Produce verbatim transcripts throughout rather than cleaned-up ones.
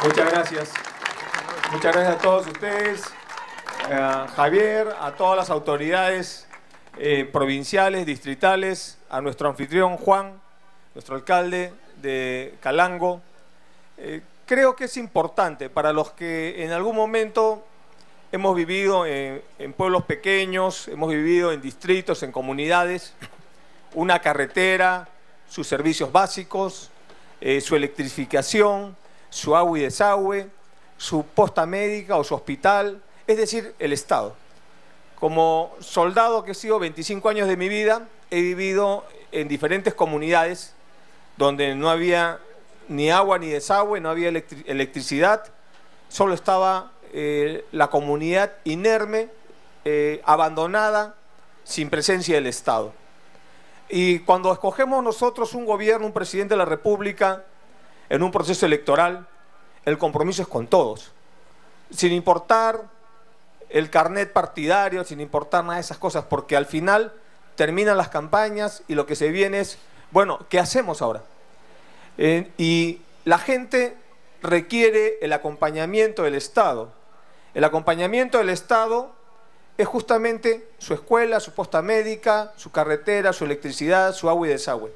Muchas gracias. Muchas gracias a todos ustedes, a Javier, a todas las autoridades eh, provinciales, distritales, a nuestro anfitrión Juan, nuestro alcalde de Calango. Eh, creo que es importante para los que en algún momento hemos vivido en, en pueblos pequeños, hemos vivido en distritos, en comunidades, una carretera, sus servicios básicos, eh, su electrificación, su agua y desagüe, su posta médica o su hospital, es decir, el Estado. Como soldado que he sido veinticinco años de mi vida, he vivido en diferentes comunidades donde no había ni agua ni desagüe, no había electric- electricidad, solo estaba eh, la comunidad inerme, eh, abandonada, sin presencia del Estado. Y cuando escogemos nosotros un gobierno, un presidente de la República, en un proceso electoral, el compromiso es con todos, sin importar el carnet partidario, sin importar nada de esas cosas, porque al final terminan las campañas y lo que se viene es, bueno, ¿qué hacemos ahora? Eh, y la gente requiere el acompañamiento del Estado. El acompañamiento del Estado es justamente su escuela, su posta médica, su carretera, su electricidad, su agua y desagüe.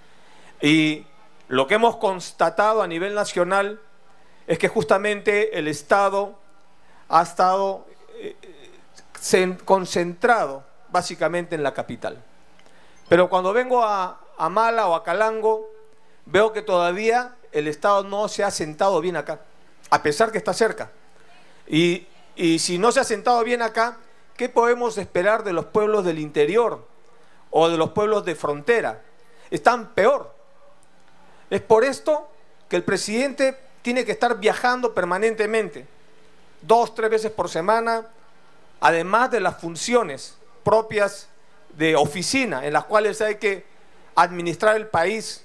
Y lo que hemos constatado a nivel nacional es que justamente el Estado ha estado eh, concentrado básicamente en la capital. Pero cuando vengo a, a Mala o a Calango, veo que todavía el Estado no se ha sentado bien acá, a pesar que está cerca. Y, y si no se ha sentado bien acá, ¿qué podemos esperar de los pueblos del interior o de los pueblos de frontera? Están peor. Es por esto que el presidente tiene que estar viajando permanentemente, dos, tres veces por semana, además de las funciones propias de oficina, en las cuales hay que administrar el país,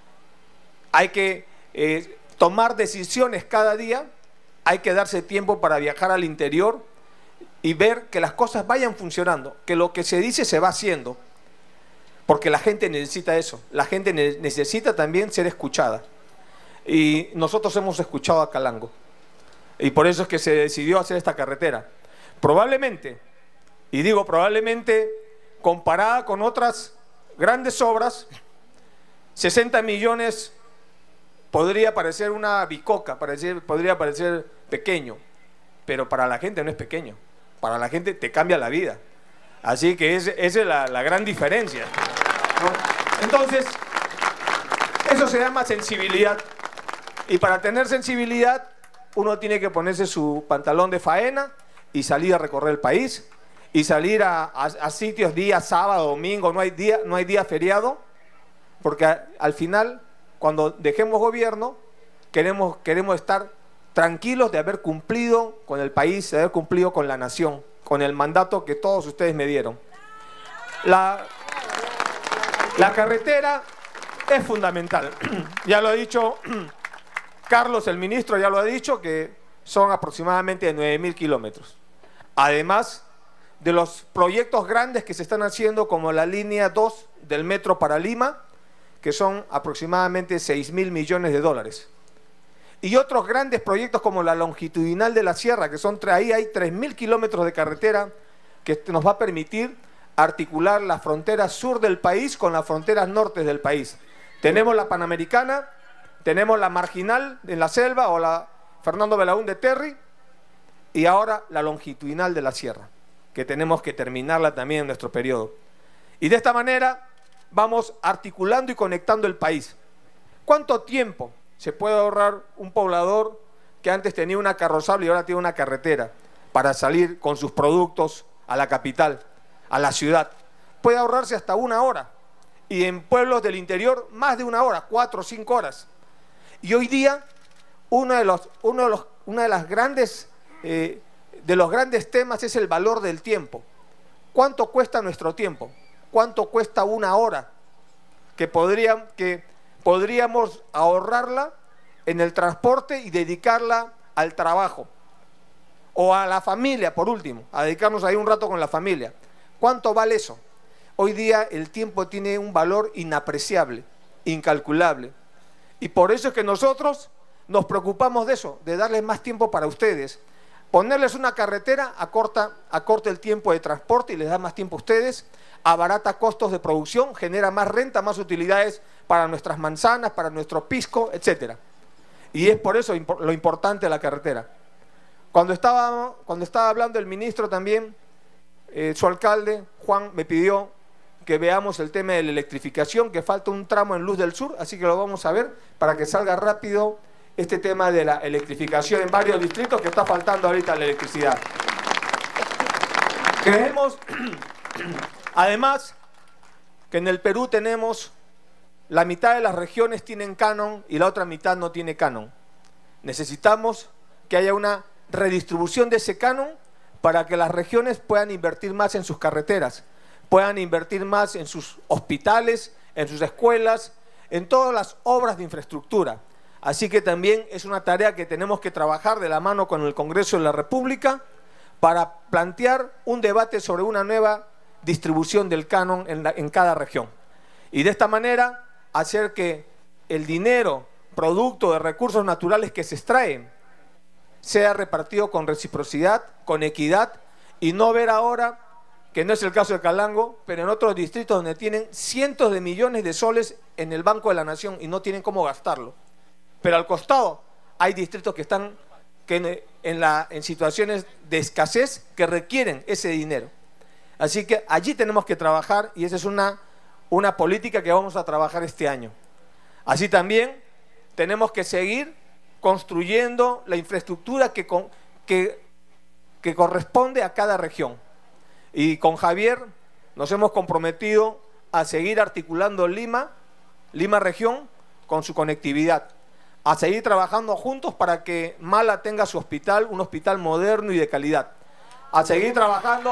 hay que eh, tomar decisiones cada día, hay que darse tiempo para viajar al interior y ver que las cosas vayan funcionando, que lo que se dice se va haciendo, porque la gente necesita eso, la gente ne- necesita también ser escuchada. Y nosotros hemos escuchado a Calango, y por eso es que se decidió hacer esta carretera. Probablemente, y digo probablemente, comparada con otras grandes obras, sesenta millones podría parecer una bicoca, parecer, podría parecer pequeño, pero para la gente no es pequeño, para la gente te cambia la vida. Así que es, esa es la, la gran diferencia, ¿no? Entonces, eso se llama sensibilidad. Y para tener sensibilidad, uno tiene que ponerse su pantalón de faena y salir a recorrer el país, y salir a, a, a sitios día sábado, domingo, no hay día, no hay día feriado, porque a, al final, cuando dejemos gobierno, queremos, queremos estar tranquilos de haber cumplido con el país, de haber cumplido con la nación, con el mandato que todos ustedes me dieron. La, la carretera es fundamental. Ya lo ha dicho Carlos, el ministro, ya lo ha dicho, que son aproximadamente nueve mil kilómetros. Además de los proyectos grandes que se están haciendo, como la línea dos del metro para Lima, que son aproximadamente seis mil millones de dólares. Y otros grandes proyectos como la longitudinal de la sierra, que son, ahí hay tres mil kilómetros de carretera que nos va a permitir articular la frontera sur del país con las fronteras norte del país. Tenemos la Panamericana, tenemos la Marginal en la selva o la Fernando Belaúnde Terry, y ahora la longitudinal de la sierra, que tenemos que terminarla también en nuestro periodo. Y de esta manera vamos articulando y conectando el país. ¿Cuánto tiempo se puede ahorrar un poblador que antes tenía una carrozable y ahora tiene una carretera para salir con sus productos a la capital, a la ciudad? Puede ahorrarse hasta una hora, y en pueblos del interior más de una hora, cuatro o cinco horas. Y hoy día uno de los, uno de los, una de las grandes eh, de los grandes temas es el valor del tiempo. ¿Cuánto cuesta nuestro tiempo? ¿Cuánto cuesta una hora que, podría, que podríamos ahorrarla en el transporte y dedicarla al trabajo? O a la familia, por último, a dedicarnos ahí un rato con la familia. ¿Cuánto vale eso? Hoy día el tiempo tiene un valor inapreciable, incalculable. Y por eso es que nosotros nos preocupamos de eso, de darles más tiempo para ustedes. Ponerles una carretera acorta, acorta el tiempo de transporte y les da más tiempo a ustedes, abarata costos de producción, genera más renta, más utilidades para nuestras manzanas, para nuestro pisco, etcétera. Y es por eso lo importante de la carretera. Cuando estaba, cuando estaba hablando el ministro también, eh, su alcalde, Juan, me pidió que veamos el tema de la electrificación, que falta un tramo en Luz del Sur, así que lo vamos a ver para que salga rápido este tema de la electrificación en varios distritos, que está faltando ahorita la electricidad. Creemos, además, que en el Perú tenemos la mitad de las regiones tienen canon y la otra mitad no tiene canon. Necesitamos que haya una redistribución de ese canon para que las regiones puedan invertir más en sus carreteras, puedan invertir más en sus hospitales, en sus escuelas, en todas las obras de infraestructura. Así que también es una tarea que tenemos que trabajar de la mano con el Congreso de la República para plantear un debate sobre una nueva distribución del canon en, la, en cada región. Y de esta manera hacer que el dinero, producto de recursos naturales que se extraen, sea repartido con reciprocidad, con equidad, y no ver ahora, que no es el caso de Calango, pero en otros distritos donde tienen cientos de millones de soles en el Banco de la Nación y no tienen cómo gastarlo. Pero al costado hay distritos que están que en, la, en situaciones de escasez que requieren ese dinero. Así que allí tenemos que trabajar y esa es una, una política que vamos a trabajar este año. Así también tenemos que seguir construyendo la infraestructura que, que, que corresponde a cada región. Y con Javier nos hemos comprometido a seguir articulando Lima, Lima región, con su conectividad. A seguir trabajando juntos para que Mala tenga su hospital, un hospital moderno y de calidad. A seguir trabajando,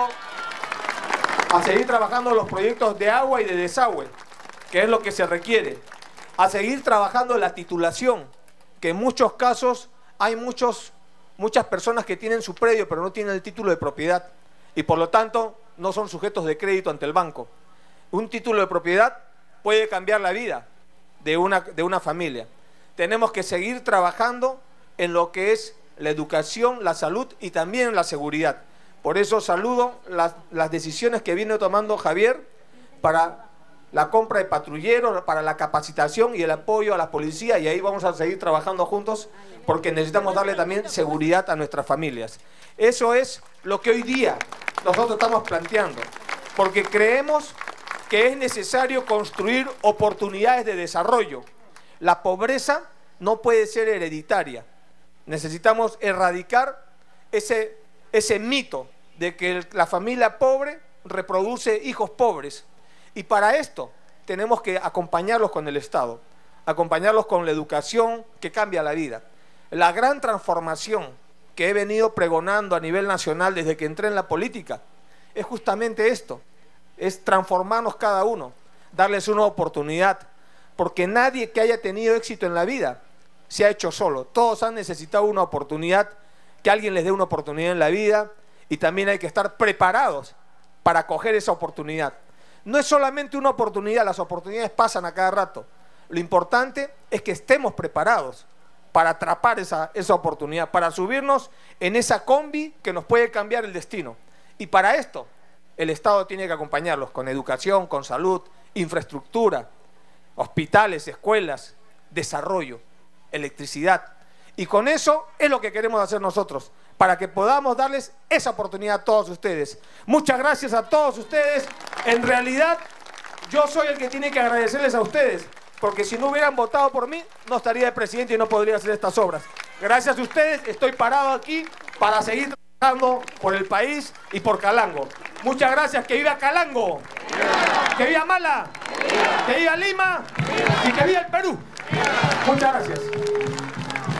a seguir trabajando los proyectos de agua y de desagüe, que es lo que se requiere. A seguir trabajando la titulación, que en muchos casos hay muchos, muchas personas que tienen su predio pero no tienen el título de propiedad y por lo tanto no son sujetos de crédito ante el banco. Un título de propiedad puede cambiar la vida de una, de una familia. Tenemos que seguir trabajando en lo que es la educación, la salud y también la seguridad. Por eso saludo las, las decisiones que viene tomando Javier para la compra de patrulleros, para la capacitación y el apoyo a la policía, y ahí vamos a seguir trabajando juntos porque necesitamos darle también seguridad a nuestras familias. Eso es lo que hoy día nosotros estamos planteando, porque creemos que es necesario construir oportunidades de desarrollo. La pobreza no puede ser hereditaria. Necesitamos erradicar ese, ese mito de que la familia pobre reproduce hijos pobres. Y para esto tenemos que acompañarlos con el Estado, acompañarlos con la educación que cambia la vida. La gran transformación que he venido pregonando a nivel nacional desde que entré en la política es justamente esto, es transformarnos cada uno, darles una oportunidad, porque nadie que haya tenido éxito en la vida se ha hecho solo. Todos han necesitado una oportunidad, que alguien les dé una oportunidad en la vida, y también hay que estar preparados para coger esa oportunidad. No es solamente una oportunidad, las oportunidades pasan a cada rato. Lo importante es que estemos preparados para atrapar esa, esa oportunidad, para subirnos en esa combi que nos puede cambiar el destino. Y para esto, el Estado tiene que acompañarlos con educación, con salud, infraestructura, hospitales, escuelas, desarrollo, electricidad. Y con eso es lo que queremos hacer nosotros, para que podamos darles esa oportunidad a todos ustedes. Muchas gracias a todos ustedes. En realidad, yo soy el que tiene que agradecerles a ustedes, porque si no hubieran votado por mí, no estaría de presidente y no podría hacer estas obras. Gracias a ustedes, estoy parado aquí para seguir trabajando por el país y por Calango. Muchas gracias. ¡Que viva Calango! ¡Que viva Mala! ¡Que viva Lima! ¡Y que viva el Perú! Muchas gracias.